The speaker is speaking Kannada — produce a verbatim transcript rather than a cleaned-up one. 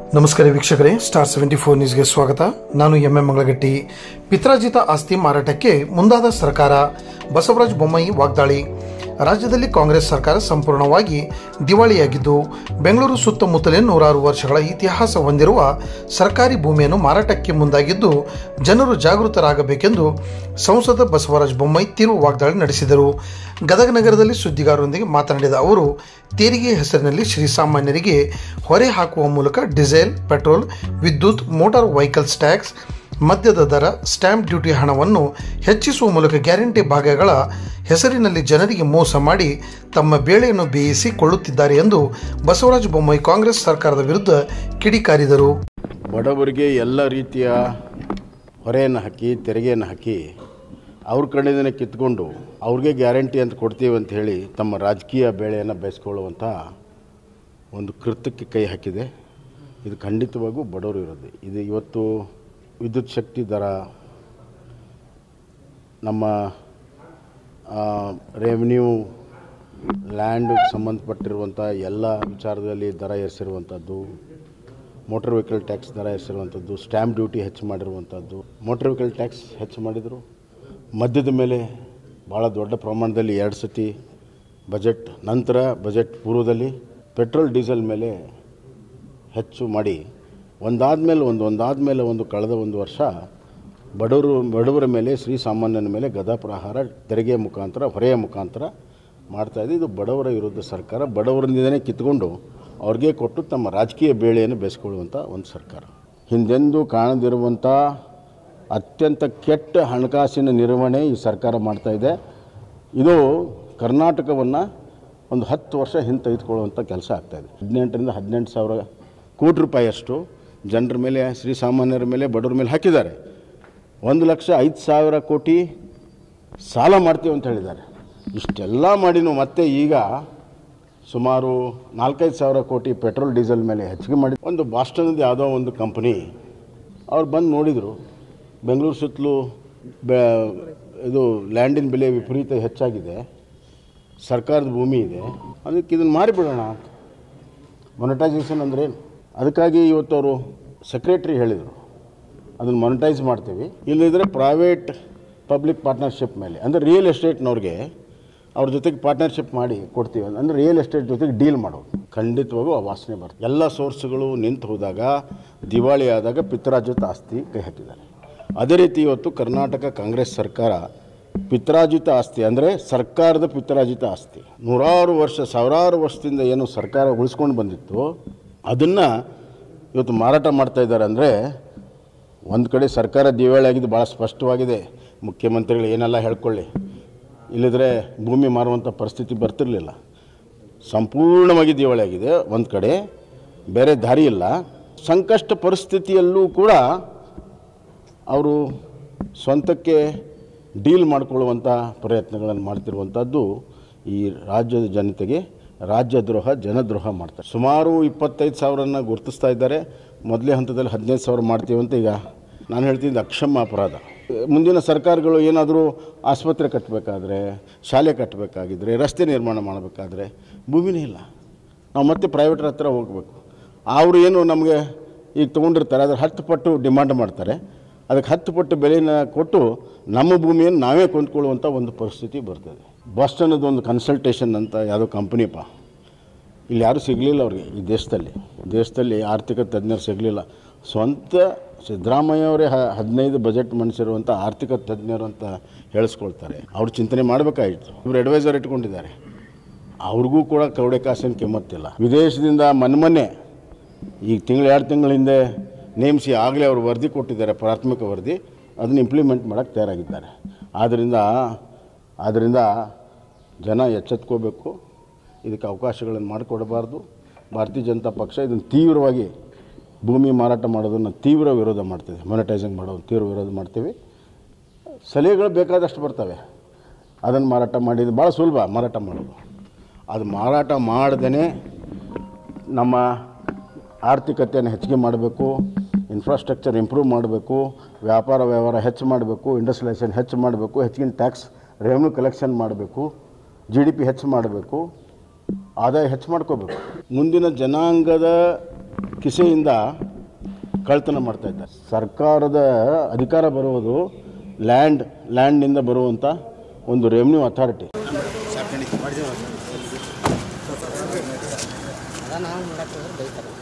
ನಮಸ್ಕಾರ ವೀಕ್ಷಕರೇ, ಸ್ಟಾರ್ ಸೆವೆಂಟಿ ಫೋರ್ ನ್ಯೂಸ್ಗೆ ಸ್ವಾಗತ. ನಾನು ಎಂ ಎಂ ಮಂಗಳಗಟ್ಟಿ. ಪಿತ್ರಾರ್ಜಿತ ಆಸ್ತಿ ಮಾರಾಟಕ್ಕೆ ಮುಂದಾದ ಸರ್ಕಾರ, ಬಸವರಾಜ ಬೊಮ್ಮಾಯಿ ವಾಗ್ದಾಳಿ. ರಾಜ್ಯದಲ್ಲಿ ಕಾಂಗ್ರೆಸ್ ಸರ್ಕಾರ ಸಂಪೂರ್ಣವಾಗಿ ದಿವಾಳಿಯಾಗಿದ್ದು, ಬೆಂಗಳೂರು ಸುತ್ತಮುತ್ತಲಿನ ನೂರಾರು ವರ್ಷಗಳ ಇತಿಹಾಸ ಹೊಂದಿರುವ ಸರ್ಕಾರಿ ಭೂಮಿಯನ್ನು ಮಾರಾಟಕ್ಕೆ ಮುಂದಾಗಿದ್ದು, ಜನರು ಜಾಗೃತರಾಗಬೇಕೆಂದು ಸಂಸದ ಬಸವರಾಜ ಬೊಮ್ಮಾಯಿ ತೀವ್ರ ವಾಗ್ದಾಳಿ ನಡೆಸಿದರು. ಗದಗ ನಗರದಲ್ಲಿ ಸುದ್ದಿಗಾರರೊಂದಿಗೆ ಮಾತನಾಡಿದ ಅವರು, ತೆರಿಗೆ ಹೆಸರಿನಲ್ಲಿ ಶ್ರೀಸಾಮಾನ್ಯರಿಗೆ ಹೊರೆ ಹಾಕುವ ಮೂಲಕ ಡೀಸೆಲ್, ಪೆಟ್ರೋಲ್, ವಿದ್ಯುತ್, ಮೋಟಾರ್ ವೆಹಿಕಲ್ಸ್ ಟ್ಯಾಕ್ಸ್, ಮದ್ಯದ ದರ, ಸ್ಟ್ಯಾಂಪ್ ಡ್ಯೂಟಿ ಹಣವನ್ನು ಹೆಚ್ಚಿಸುವ ಮೂಲಕ ಗ್ಯಾರಂಟಿ ಭಾಗಗಳ ಹೆಸರಿನಲ್ಲಿ ಜನರಿಗೆ ಮೋಸ ಮಾಡಿ ತಮ್ಮ ಬೇಳೆಯನ್ನು ಬೇಯಿಸಿಕೊಳ್ಳುತ್ತಿದ್ದಾರೆ ಎಂದು ಬಸವರಾಜ ಬೊಮ್ಮಾಯಿ ಕಾಂಗ್ರೆಸ್ ಸರ್ಕಾರದ ವಿರುದ್ಧ ಕಿಡಿಕಾರಿದರು. ಬಡವರಿಗೆ ಎಲ್ಲ ರೀತಿಯ ಹೊರೆಯನ್ನು ಹಾಕಿ, ತೆರಿಗೆಯನ್ನು ಹಾಕಿ, ಅವ್ರ ಕಡೆಯಿಂದನೇ ಕಿತ್ಕೊಂಡು ಅವ್ರಿಗೆ ಗ್ಯಾರಂಟಿ ಅಂತ ಕೊಡ್ತೀವಿ ಅಂತ ಹೇಳಿ ತಮ್ಮ ರಾಜಕೀಯ ಬೇಳೆಯನ್ನು ಬೇಯಿಸ್ಕೊಳ್ಳುವಂಥ ಒಂದು ಕೃತ್ಯಕ್ಕೆ ಕೈ ಹಾಕಿದೆ. ಇದು ಖಂಡಿತವಾಗೂ ಬಡವರು ಇರೋದು. ಇದು ಇವತ್ತು ವಿದ್ಯುತ್ ಶಕ್ತಿ ದರ, ನಮ್ಮ ರೆವಿನ್ಯೂ ಲ್ಯಾಂಡ್ಗೆ ಸಂಬಂಧಪಟ್ಟಿರುವಂಥ ಎಲ್ಲ ವಿಚಾರದಲ್ಲಿ ದರ ಏರಿಸಿರುವಂಥದ್ದು, ಮೋಟರ್ ವೆಹಿಕಲ್ ಟ್ಯಾಕ್ಸ್ ದರ ಏರಿಸಿರುವಂಥದ್ದು, ಸ್ಟ್ಯಾಂಪ್ ಡ್ಯೂಟಿ ಹೆಚ್ಚು ಮಾಡಿರುವಂಥದ್ದು. ಮೋಟರ್ ವೆಹಿಕಲ್ ಟ್ಯಾಕ್ಸ್ ಹೆಚ್ಚು ಮಾಡಿದರು. ಮದ್ಯದ ಮೇಲೆ ಭಾಳ ದೊಡ್ಡ ಪ್ರಮಾಣದಲ್ಲಿ ಎರಡು ಸತಿ ಬಜೆಟ್ ನಂತರ, ಬಜೆಟ್ ಪೂರ್ವದಲ್ಲಿ ಪೆಟ್ರೋಲ್ ಡೀಸೆಲ್ ಮೇಲೆ ಹೆಚ್ಚು ಮಾಡಿ ಒಂದಾದ ಮೇಲೆ ಒಂದು ಒಂದಾದ ಮೇಲೆ ಒಂದು ಕಳೆದ ಒಂದು ವರ್ಷ ಬಡವರು ಬಡವರ ಮೇಲೆ, ಶ್ರೀಸಾಮಾನ್ಯನ ಮೇಲೆ ಗದಾ ಪ್ರಹಾರ ತೆರಿಗೆ ಮುಖಾಂತರ, ಹೊರೆಯ ಮುಖಾಂತರ ಮಾಡ್ತಾಯಿದೆ. ಇದು ಬಡವರ ವಿರುದ್ಧ ಸರ್ಕಾರ. ಬಡವರಿಂದನೇ ಕಿತ್ಕೊಂಡು ಅವ್ರಿಗೆ ಕೊಟ್ಟು ತಮ್ಮ ರಾಜಕೀಯ ಬೇಳೆಯನ್ನು ಬೇಯಿಸ್ಕೊಳ್ಳುವಂಥ ಒಂದು ಸರ್ಕಾರ. ಹಿಂದೆಂದೂ ಕಾಣದಿರುವಂಥ ಅತ್ಯಂತ ಕೆಟ್ಟ ಹಣಕಾಸಿನ ನಿರ್ವಹಣೆ ಈ ಸರ್ಕಾರ ಮಾಡ್ತಾಯಿದೆ. ಇದು ಕರ್ನಾಟಕವನ್ನು ಒಂದು ಹತ್ತು ವರ್ಷ ಹಿಂದೆ ತೆಗೆದುಕೊಳ್ಳುವಂಥ ಕೆಲಸ ಆಗ್ತಾಯಿದೆ. ಹದಿನೆಂಟರಿಂದ ಹದಿನೆಂಟು ಸಾವಿರ ಕೋಟಿ ರೂಪಾಯಿಯಷ್ಟು ಜನರ ಮೇಲೆ, ಶ್ರೀಸಾಮಾನ್ಯರ ಮೇಲೆ, ಬಡವರ ಮೇಲೆ ಹಾಕಿದ್ದಾರೆ. ಒಂದು ಲಕ್ಷ ಐದು ಸಾವಿರ ಕೋಟಿ ಸಾಲ ಮಾಡ್ತೀವಿ ಅಂತ ಹೇಳಿದ್ದಾರೆ. ಇಷ್ಟೆಲ್ಲ ಮಾಡಿನೂ ಮತ್ತೆ ಈಗ ಸುಮಾರು ನಾಲ್ಕೈದು ಸಾವಿರ ಕೋಟಿ ಪೆಟ್ರೋಲ್ ಡೀಸೆಲ್ ಮೇಲೆ ಹೆಚ್ಚಿಗೆ ಮಾಡಿ, ಒಂದು ಬಾಸ್ಟನ್ದು ಯಾವುದೋ ಒಂದು ಕಂಪ್ನಿ ಅವ್ರು ಬಂದು ನೋಡಿದರು, ಬೆಂಗಳೂರು ಸುತ್ತಲೂ ಬೆ ಇದು ಲ್ಯಾಂಡಿನ ಬೆಲೆ ವಿಪರೀತ ಹೆಚ್ಚಾಗಿದೆ, ಸರ್ಕಾರದ ಭೂಮಿ ಇದೆ, ಅದಕ್ಕೆ ಇದನ್ನು ಮಾರಿಬಿಡೋಣ ಅಂತ. ಮೊನಿಟೈಸೇಷನ್ ಅಂದ್ರೇನು? ಅದಕ್ಕಾಗಿ ಇವತ್ತು ಅವರು ಸೆಕ್ರೆಟ್ರಿ ಹೇಳಿದರು, ಅದನ್ನು ಮೊನಿಟೈಸ್ ಮಾಡ್ತೀವಿ, ಇಲ್ಲದಿದ್ದರೆ ಪ್ರೈವೇಟ್ ಪಬ್ಲಿಕ್ ಪಾರ್ಟ್ನರ್ಶಿಪ್ ಮೇಲೆ, ಅಂದರೆ ರಿಯಲ್ ಎಸ್ಟೇಟ್ನವ್ರಿಗೆ ಅವ್ರ ಜೊತೆಗೆ ಪಾರ್ಟ್ನರ್ಶಿಪ್ ಮಾಡಿ ಕೊಡ್ತೀವಿ, ಅಂದರೆ ರಿಯಲ್ ಎಸ್ಟೇಟ್ ಜೊತೆಗೆ ಡೀಲ್ ಮಾಡೋದು. ಖಂಡಿತವಾಗೂ ಆ ವಾಸನೆ ಬರ್ತದೆ. ಎಲ್ಲ ಸೋರ್ಸ್ಗಳು ನಿಂತು ಹೋದಾಗ, ದಿವಾಳಿ ಆದಾಗ ಪಿತ್ರಾರ್ಜಿತ ಆಸ್ತಿ ಕೈ ಹಾಕಿದ್ದಾರೆ. ಅದೇ ರೀತಿ ಇವತ್ತು ಕರ್ನಾಟಕ ಕಾಂಗ್ರೆಸ್ ಸರ್ಕಾರ ಪಿತ್ರಾರ್ಜಿತ ಆಸ್ತಿ, ಅಂದರೆ ಸರ್ಕಾರದ ಪಿತ್ರಾರ್ಜಿತ ಆಸ್ತಿ, ನೂರಾರು ವರ್ಷ, ಸಾವಿರಾರು ವರ್ಷದಿಂದ ಏನು ಸರ್ಕಾರ ಉಳಿಸ್ಕೊಂಡು ಬಂದಿತ್ತು, ಅದನ್ನು ಇವತ್ತು ಮಾರಾಟ ಮಾಡ್ತಾಯಿದ್ದಾರೆ. ಅಂದರೆ ಒಂದು ಕಡೆ ಸರ್ಕಾರ ದಿವಾಳಿ ಆಗಿದ್ದು ಭಾಳ ಸ್ಪಷ್ಟವಾಗಿದೆ. ಮುಖ್ಯಮಂತ್ರಿಗಳು ಏನೆಲ್ಲ ಹೇಳ್ಕೊಳ್ಳಿ, ಇಲ್ಲದ್ರೆ ಭೂಮಿ ಮಾರುವಂಥ ಪರಿಸ್ಥಿತಿ ಬರ್ತಿರಲಿಲ್ಲ. ಸಂಪೂರ್ಣವಾಗಿ ದಿವಾಳಿ ಆಗಿದೆ. ಒಂದು ಕಡೆ ಬೇರೆ ದಾರಿ ಇಲ್ಲ. ಸಂಕಷ್ಟ ಪರಿಸ್ಥಿತಿಯಲ್ಲೂ ಕೂಡ ಅವರು ಸ್ವಂತಕ್ಕೆ ಡೀಲ್ ಮಾಡಿಕೊಳ್ಳುವಂಥ ಪ್ರಯತ್ನಗಳನ್ನು ಮಾಡ್ತಿರುವಂಥದ್ದು ಈ ರಾಜ್ಯದ ಜನತೆಗೆ ರಾಜ್ಯದ್ರೋಹ, ಜನದ್ರೋಹ ಮಾಡ್ತಾರೆ. ಸುಮಾರು ಇಪ್ಪತ್ತೈದು ಸಾವಿರನ ಗುರುತಿಸ್ತಾ ಇದ್ದಾರೆ. ಮೊದಲೇ ಹಂತದಲ್ಲಿ ಹದಿನೈದು ಸಾವಿರ ಮಾಡ್ತೀವಿ ಅಂತ ಈಗ ನಾನು ಹೇಳ್ತಿದ್ದ ಅಕ್ಷಮ್ಯ ಅಪರಾಧ. ಮುಂದಿನ ಸರ್ಕಾರಗಳು ಏನಾದರೂ ಆಸ್ಪತ್ರೆ ಕಟ್ಟಬೇಕಾದ್ರೆ, ಶಾಲೆ ಕಟ್ಟಬೇಕಾಗಿದ್ದರೆ, ರಸ್ತೆ ನಿರ್ಮಾಣ ಮಾಡಬೇಕಾದ್ರೆ ಭೂಮಿನೇ ಇಲ್ಲ. ನಾವು ಮತ್ತೆ ಪ್ರೈವೇಟ್ರ ಹತ್ರ ಹೋಗಬೇಕು. ಅವರು ಏನು ನಮಗೆ ಈಗ ತೊಗೊಂಡಿರ್ತಾರೆ, ಅದರ ಹತ್ತು ಪಟ್ಟು ಡಿಮಾಂಡ್ ಮಾಡ್ತಾರೆ. ಅದಕ್ಕೆ ಹತ್ತು ಪಟ್ಟು ಬೆಲೆನ ಕೊಟ್ಟು ನಮ್ಮ ಭೂಮಿಯನ್ನು ನಾವೇ ಕೊಂಡ್ಕೊಳ್ಳುವಂಥ ಒಂದು ಪರಿಸ್ಥಿತಿ ಬರ್ತದೆ. ಬಾಸ್ಟನ್ನದು ಒಂದು ಕನ್ಸಲ್ಟೇಷನ್ ಅಂತ ಯಾವುದೋ ಕಂಪ್ನಿಪ್ಪ, ಇಲ್ಲಿ ಯಾರೂ ಸಿಗಲಿಲ್ಲ ಅವ್ರಿಗೆ. ಈ ದೇಶದಲ್ಲಿ ದೇಶದಲ್ಲಿ ಆರ್ಥಿಕ ತಜ್ಞರು ಸಿಗಲಿಲ್ಲ. ಸ್ವಂತ ಸಿದ್ದರಾಮಯ್ಯವರೇ ಹ ಹದಿನೈದು ಬಜೆಟ್ ಮಂಡಿಸಿರುವಂಥ ಆರ್ಥಿಕ ತಜ್ಞರು ಅಂತ ಹೇಳಿಸ್ಕೊಳ್ತಾರೆ. ಅವ್ರು ಚಿಂತನೆ ಮಾಡಬೇಕಾಗಿತ್ತು. ಇವರು ಅಡ್ವೈಸರ್ ಇಟ್ಕೊಂಡಿದ್ದಾರೆ. ಅವ್ರಿಗೂ ಕೂಡ ಕೌಡೆ ಕಾಸಿನ ಕಿಮ್ಮತ್ತಿಲ್ಲ. ವಿದೇಶದಿಂದ ಮನ್ಮೊನ್ನೆ ಈಗ ತಿಂಗಳು ಎರಡು ತಿಂಗಳ ಹಿಂದೆ ನೇಮಿಸಿ ಆಗಲೇ ಅವರು ವರದಿ ಕೊಟ್ಟಿದ್ದಾರೆ, ಪ್ರಾಥಮಿಕ ವರದಿ. ಅದನ್ನು ಇಂಪ್ಲಿಮೆಂಟ್ ಮಾಡೋಕ್ಕೆ ತಯಾರಾಗಿದ್ದಾರೆ. ಆದ್ದರಿಂದ ಆದ್ದರಿಂದ ಜನ ಎಚ್ಚೆತ್ಕೋಬೇಕು. ಇದಕ್ಕೆ ಅವಕಾಶಗಳನ್ನು ಮಾಡಿಕೊಡಬಾರ್ದು. ಭಾರತೀಯ ಜನತಾ ಪಕ್ಷ ಇದನ್ನು ತೀವ್ರವಾಗಿ, ಭೂಮಿ ಮಾರಾಟ ಮಾಡೋದನ್ನು ತೀವ್ರ ವಿರೋಧ ಮಾಡ್ತೀವಿ. ಮೊನಿಟೈಸಿಂಗ್ ಮಾಡೋದು ತೀವ್ರ ವಿರೋಧ ಮಾಡ್ತೀವಿ. ಸಲಹೆಗಳು ಬೇಕಾದಷ್ಟು ಬರ್ತವೆ. ಅದನ್ನು ಮಾರಾಟ ಮಾಡಿದ್ದು ಭಾಳ ಸುಲಭ, ಮಾರಾಟ ಮಾಡೋದು. ಅದು ಮಾರಾಟ ಮಾಡ್ದೇ ನಮ್ಮ ಆರ್ಥಿಕತೆಯನ್ನು ಹೆಚ್ಚಿಗೆ ಮಾಡಬೇಕು, ಇನ್ಫ್ರಾಸ್ಟ್ರಕ್ಚರ್ ಇಂಪ್ರೂವ್ ಮಾಡಬೇಕು, ವ್ಯಾಪಾರ ವ್ಯವಹಾರ ಹೆಚ್ಚು ಮಾಡಬೇಕು, ಇಂಡಸ್ಟ್ರಿಯಲೈಸೇಷನ್ ಹೆಚ್ಚು ಮಾಡಬೇಕು, ಹೆಚ್ಚಿನ ಟ್ಯಾಕ್ಸ್ ರೆವೆನ್ಯೂ ಕಲೆಕ್ಷನ್ ಮಾಡಬೇಕು, ಜಿ ಡಿ ಪಿ ಹೆಚ್ಚು ಮಾಡಬೇಕು, ಆದಾಯ ಹೆಚ್ಚು ಮಾಡ್ಕೋಬೇಕು. ಮುಂದಿನ ಜನಾಂಗದ ಕಿಸೆಯಿಂದ ಕಳ್ತನ ಮಾಡ್ತಾ ಇದ್ದಾರೆ. ಸರ್ಕಾರದ ಅಧಿಕಾರ ಬರುವುದು ಲ್ಯಾಂಡ್ ಲ್ಯಾಂಡ್ನಿಂದ ಬರುವಂಥ ಒಂದು ರೆವೆನ್ಯೂ ಅಥಾರಿಟಿ. ನಾವು